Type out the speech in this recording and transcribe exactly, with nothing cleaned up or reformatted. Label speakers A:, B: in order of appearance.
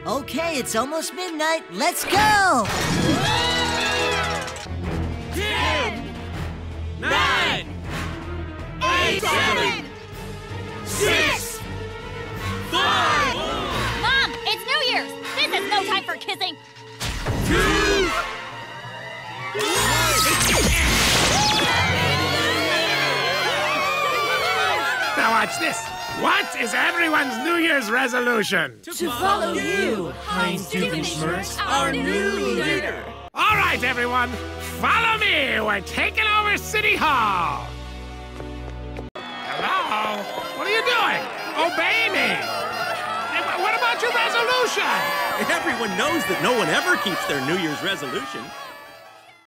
A: Okay, it's almost midnight. Let's go!
B: Ten! Nine! Eight! Seven! Six! Five!
C: Mom, it's New Year's! This is no time for kissing!
B: Two!
D: Now watch this. What is everyone's New Year's resolution?
B: To, to follow you, Heinz Doofenshmirtz, our new leader.
D: All right, everyone, follow me. We're taking over City Hall. Hello? What are you doing? Obey me. What about your resolution?
E: Everyone knows that no one ever keeps their New Year's resolution.